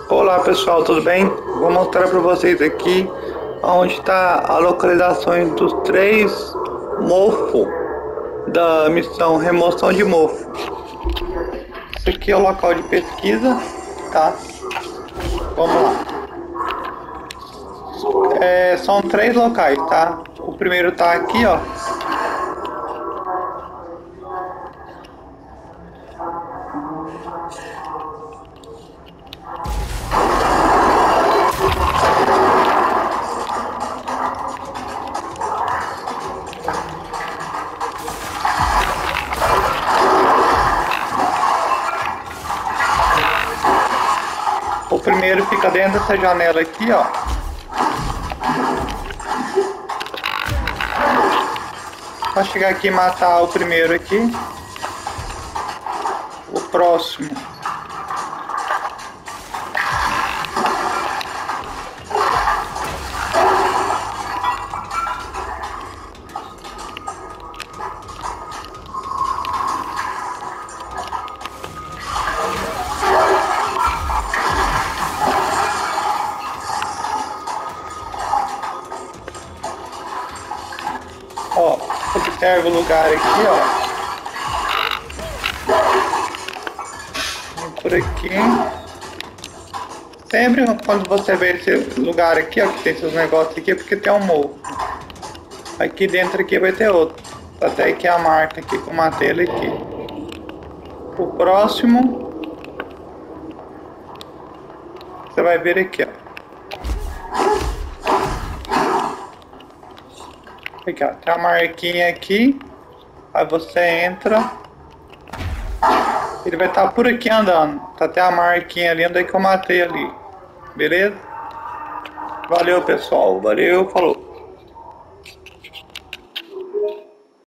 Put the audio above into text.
Olá pessoal, tudo bem? Vou mostrar para vocês aqui onde está a localização dos três mofos da missão remoção de mofo. Isso aqui é o local de pesquisa, tá? Vamos lá. São três locais, tá? O primeiro tá aqui, ó. O primeiro fica dentro dessa janela aqui, ó. Só chegar aqui e matar o primeiro aqui. O próximo. Ó, observa o lugar aqui, ó. Por aqui. Sempre quando você vê esse lugar aqui, ó, que tem esses negócios aqui, é porque tem um morro. Aqui dentro aqui vai ter outro. Até aqui a marca aqui que eu matei ele aqui. O próximo você vai ver aqui, ó. Aqui, ó, tem a marquinha aqui. Aí você entra. Ele vai estar por aqui andando. Tá até a marquinha ali onde é que eu matei ali. Beleza? Valeu pessoal. Valeu, falou.